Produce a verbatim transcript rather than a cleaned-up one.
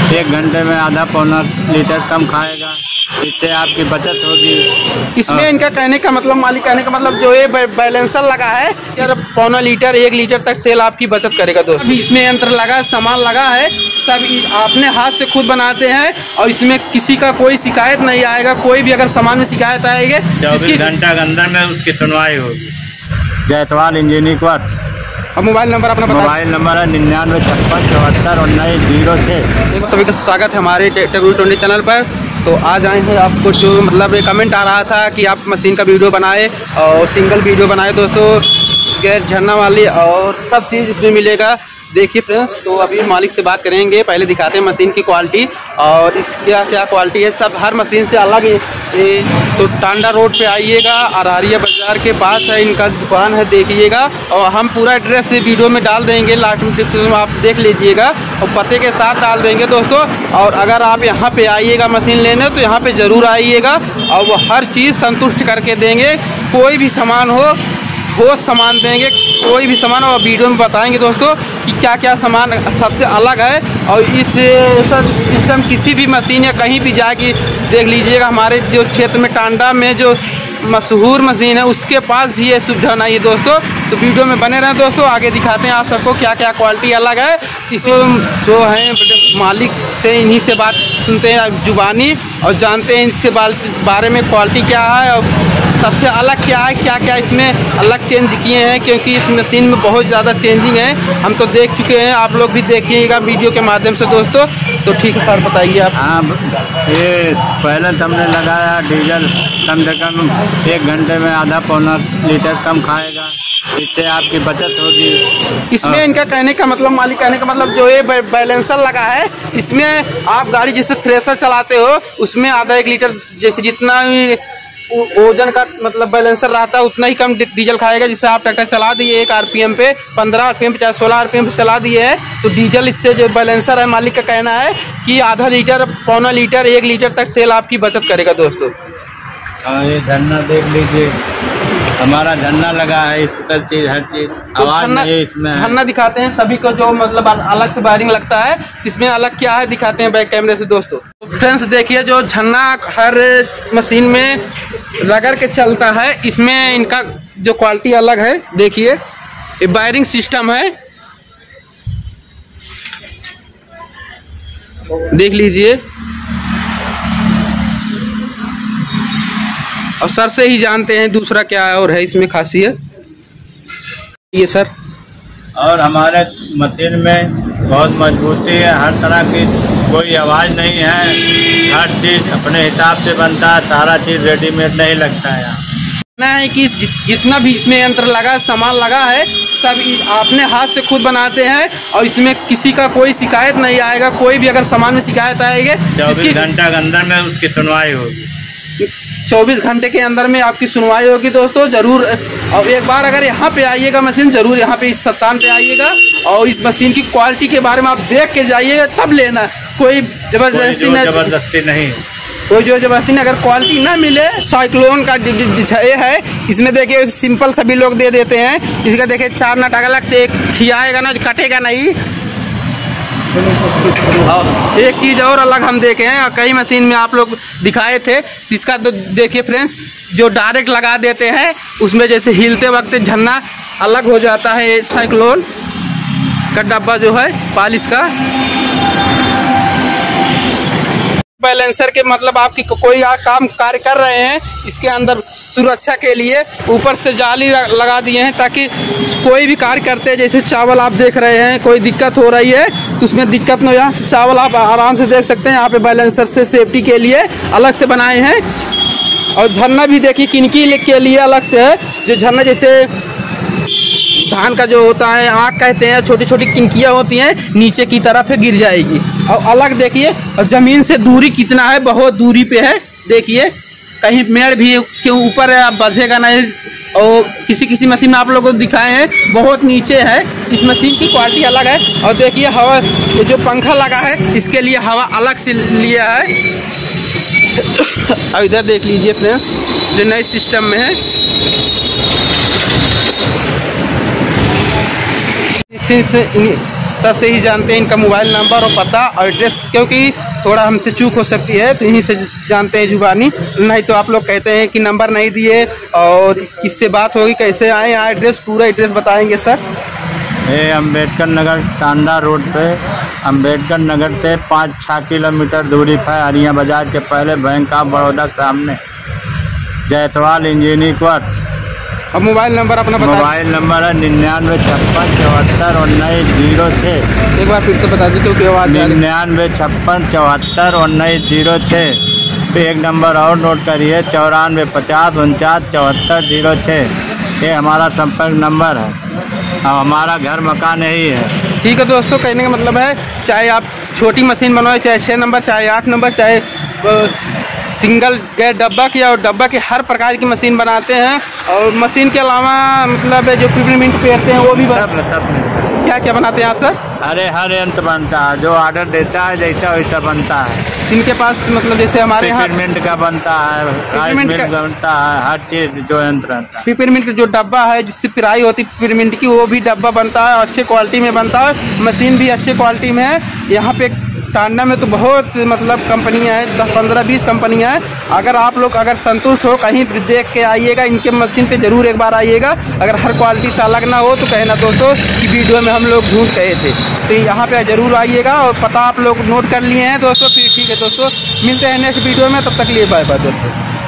एक घंटे में आधा पौना लीटर कम खाएगा, इससे आपकी बचत होगी। इसमें इनका कहने का मतलब, मालिक कहने का मतलब जो ये बैलेंसर लगा है यार, पौना लीटर एक लीटर तक तेल आपकी बचत करेगा दोस्तों। अभी इसमें यंत्र लगा, सामान लगा है, सब अपने हाथ से खुद बनाते हैं और इसमें किसी का कोई शिकायत नहीं आएगा। कोई भी अगर सामान में शिकायत आएगी चौबीस घंटा के अंदर में उसकी सुनवाई होगी। Jaiswal engineering works. अब मोबाइल नंबर अपना बताइए। मोबाइल नंबर है निन्यानवे छप्पन चौहत्तर उन्नीस जीरो छः। सभी का स्वागत है हमारे टेक्निकल ट्वेंटी चैनल पर। तो आज आए हैं आपको जो मतलब एक कमेंट आ रहा था कि आप मशीन का वीडियो बनाए और सिंगल वीडियो बनाए दोस्तों, गैस झरना वाली और सब चीज़ इसमें मिलेगा। देखिए फ्रेंड्स, तो अभी मालिक से बात करेंगे, पहले दिखाते हैं मशीन की क्वालिटी और इसकी क्या क्या क्वालिटी है, सब हर मशीन से अलग है। तो टांडा रोड पे आइएगा, अररिया बाजार के पास है इनका दुकान है, देखिएगा। और हम पूरा एड्रेस वीडियो में डाल देंगे, लास्ट में डिस्क्रिप्शन में आप देख लीजिएगा और पते के साथ डाल देंगे दोस्तों। और अगर आप यहाँ पे आइएगा मशीन लेने तो यहाँ पे ज़रूर आइएगा और वो हर चीज़ संतुष्ट करके देंगे। कोई भी सामान हो वो सामान देंगे, कोई भी सामान और वीडियो में बताएंगे दोस्तों कि क्या क्या सामान सबसे अलग है। और इस सिस्टम किसी भी मशीन या कहीं भी जाके देख लीजिएगा, हमारे जो क्षेत्र में टांडा में जो मशहूर मशीन है उसके पास भी ये सुविधा नहीं है दोस्तों। तो वीडियो में बने रहें दोस्तों, आगे दिखाते हैं आप सबको क्या क्या क्वालिटी अलग है। इसे जो है मालिक से इन्हीं से बात सुनते हैं जुबानी और जानते हैं इसके बारे में क्वालिटी क्या है और सबसे अलग क्या है, क्या क्या इसमें अलग चेंज किए हैं, क्योंकि इस मशीन में बहुत ज़्यादा चेंजिंग है। हम तो देख चुके हैं, आप लोग भी देखिएगा वीडियो के माध्यम से दोस्तों। तो ठीक है सर, बताइए आप। हाँ, ये पहले तो हमने लगाया डीजल कम से कम एक घंटे में आधा पौना लीटर कम खाएगा, इससे आपकी बचत होगी। इसमें इनका कहने का मतलब, मालिक कहने का मतलब जो ये बैलेंसर लगा है, इसमें आप गाड़ी जैसे थ्रेसर चलाते हो उसमें आधा एक लीटर जैसे जितना ओजन का मतलब बैलेंसर रहता है उतना ही कम डीजल खाएगा। जिससे आप ट्रैक्टर चला दिए एक आरपीएम पे, पंद्रह आरपीएम पे चाहे सोलह आरपीएम पे चला दिए है तो डीजल इससे जो बैलेंसर है, मालिक का कहना है कि आधा लीटर पौना लीटर एक लीटर तक तेल आपकी बचत करेगा दोस्तों। हाँ, ये झरना देख लीजिए, हमारा झरना लगा है, इसका चीज हर चीज तो आवाज नहीं इसमें। झरना दिखाते हैं सभी को, जो मतलब अलग से वायरिंग लगता है इसमें अलग क्या है दिखाते हैं बैक कैमरे से दोस्तों। तो फ्रेंड्स देखिए, जो झरना हर मशीन में रगड़ के चलता है, इसमें इनका जो क्वालिटी अलग है। देखिए ये वायरिंग सिस्टम है, देख लीजिए और सर से ही जानते हैं दूसरा क्या है और है इसमें खासियत ये सर। और हमारे मशीन में बहुत मजबूती है, हर तरह की कोई आवाज़ नहीं है, हर चीज़ अपने हिसाब से बनता है, सारा चीज़ रेडीमेड नहीं लगता है। ना है कि जि, जितना भी इसमें यंत्र लगा सामान लगा है सब अपने हाथ से खुद बनाते हैं और इसमें किसी का कोई शिकायत नहीं आएगा। कोई भी अगर सामान में शिकायत आएगी चौबीस घंटा के अंदर में उसकी सुनवाई होगी। चौबीस घंटे के अंदर में आपकी सुनवाई होगी दोस्तों जरूर। और एक बार अगर यहाँ पे आइएगा मशीन, जरूर यहाँ पे इस स्थान पे आइएगा और इस मशीन की क्वालिटी के बारे में आप देख के जाइएगा तब लेना। कोई जबरदस्ती नहीं, जबरदस्ती नहीं, कोई जो जबरदस्ती नहीं। अगर क्वालिटी ना मिले, साइक्लोन का ये है, इसमें देखिए सिंपल सभी लोग दे देते हैं। इसका देखिए चार नट अलग से, एक खियाएगा ना कटेगा नहीं। और एक चीज़ और अलग हम देखे हैं, कई मशीन में आप लोग दिखाए थे, इसका तो देखिए फ्रेंड्स, जो डायरेक्ट लगा देते हैं उसमें जैसे हिलते वक्त झरना अलग हो जाता है। साइक्लोन का डब्बा जो है पालिश का बैलेंसर के मतलब आपकी कोई काम कार्य कर रहे हैं, इसके अंदर सुरक्षा के लिए ऊपर से जाली लगा दिए हैं ताकि कोई भी कार्य करते हैं, जैसे चावल आप देख रहे हैं कोई दिक्कत हो रही है तो उसमें दिक्कत न हो, चावल आप आराम से देख सकते हैं। यहाँ पे बैलेंसर से सेफ्टी के लिए अलग से बनाए हैं। और झरना भी देखिए किनकी के लिए अलग से है, जो झरना जैसे धान का जो होता है आँख कहते हैं, छोटी छोटी किनकियाँ होती हैं नीचे की तरफ गिर जाएगी। और अलग देखिए, और जमीन से दूरी कितना है, बहुत दूरी पे है। देखिए कहीं मेड़ भी के ऊपर है, आप बचेगा नहीं। और किसी किसी मशीन में आप लोगों को दिखाए हैं बहुत नीचे है, इस मशीन की क्वालिटी अलग है। और देखिए हवा, ये जो पंखा लगा है इसके लिए हवा अलग से लिया है। और इधर देख लीजिए फ्रेंड्स, जो नए सिस्टम में है, सर से ही जानते हैं इनका मोबाइल नंबर और पता और एड्रेस, क्योंकि थोड़ा हमसे चूक हो सकती है तो यहीं से जानते हैं जुबानी, नहीं तो आप लोग कहते हैं कि नंबर नहीं दिए और किससे बात होगी, कैसे आए। यहाँ एड्रेस, पूरा एड्रेस बताएंगे सर। ये अम्बेडकर नगर टांडा रोड पे, अम्बेडकर नगर से पाँच छः किलोमीटर दूरी पर हरिया बाजार के पहले बैंक ऑफ बड़ौदा सामने, जायसवाल इंजीनियरिंग वर्क्स। अब मोबाइल नंबर अपना बता। मोबाइल नंबर है निन्यानवे छप्पन चौहत्तर उन्नीस जीरो छः। एक बार फिर से बता दी क्योंकि आवाज़ निन्यानवे छप्पन चौहत्तर उन्नीस जीरो छः। एक नंबर और नोट करिए, चौरानवे पचास उनचास चौहत्तर जीरो छः। ये हमारा संपर्क नंबर है। अब हमारा घर मकान यही है। ठीक है दोस्तों, कहने का मतलब है चाहे आप छोटी मशीन बनवाए, चाहे छः नंबर, चाहे आठ नंबर, चाहे सिंगल गैस डब्बा की और डब्बा की, हर प्रकार की मशीन बनाते हैं। और मशीन के अलावा मतलब जो पिपरमिंट पेरते हैं वो भी बन... क्या क्या बनाते हैं आप सर? अरे हर यंत्र बनता है, जो ऑर्डर देता है जैसा वैसा बनता है। इनके पास मतलब जैसे हमारे यहाँ पिपरमिंट का बनता है, पिपरमिंट का बनता है, हर चीज जो यंत्र बनता है। पिपरमिंट जो डब्बा है जिससे पिराई होती है पिपरमिंट की, वो भी डब्बा बनता है, अच्छे क्वालिटी में बनता है। मशीन भी अच्छे क्वालिटी में है। यहाँ पे टांडा में तो बहुत मतलब कंपनियां हैं, दस पंद्रह बीस कंपनियां हैं। अगर आप लोग अगर संतुष्ट हो, कहीं देख के आइएगा, इनके मशीन पे जरूर एक बार आइएगा। अगर हर क्वालिटी से अलग ना हो तो कहना दोस्तों कि वीडियो में हम लोग ढूंढ गए थे, तो यहाँ पे जरूर आइएगा। और पता आप लोग नोट कर लिए हैं दोस्तों। फिर ठीक है दोस्तों, मिलते हैं नेक्स्ट वीडियो में, तब तक लिए बाय बाय दोस्तों।